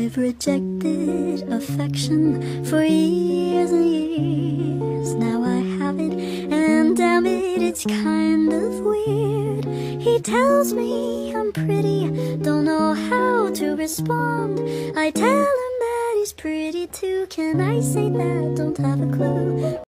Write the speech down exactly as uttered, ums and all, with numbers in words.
I've rejected affection for years and years. Now I have it, and damn it, it's kind of weird. He tells me I'm pretty, don't know how to respond. I tell him that he's pretty too. Can I say that? Don't have a clue.